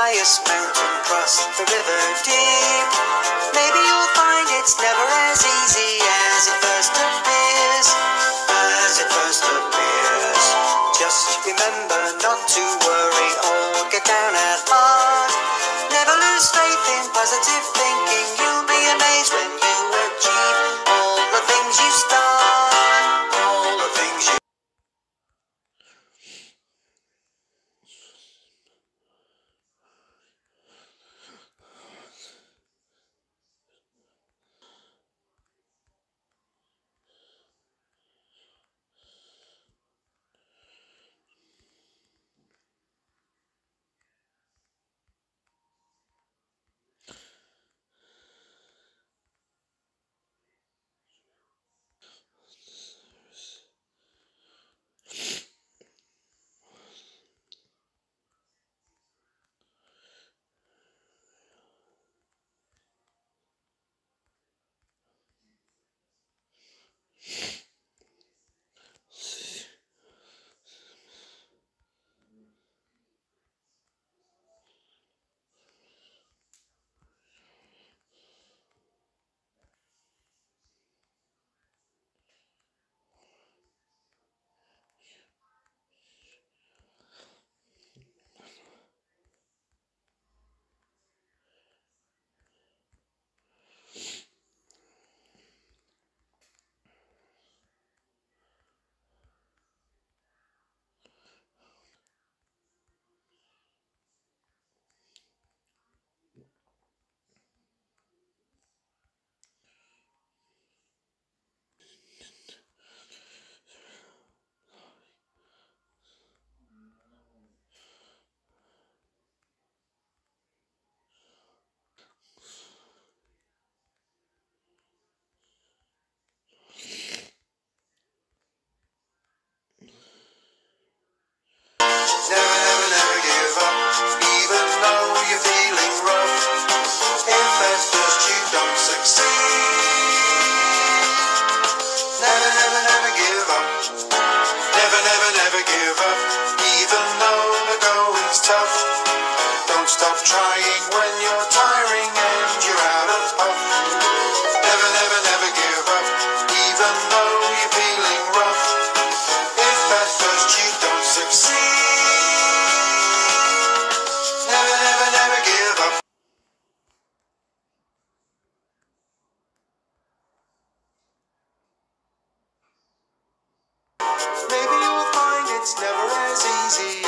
highest mountain, cross the river deep. Maybe you'll find it's never as easy as it first appears. As it first appears. Just remember not to worry or get down at heart. Never lose faith in positive thinking. You'll be amazed when you achieve all the things you start. All the things you never give up, even though you're feeling rough. If at first you don't succeed, never give up. Never give up, even though the going's tough. Don't stop trying when you're tiring and you're out of puff. Never give up, even though you're feeling rough. If at first you don't succeed, never give up. Maybe you'll find it's never as easy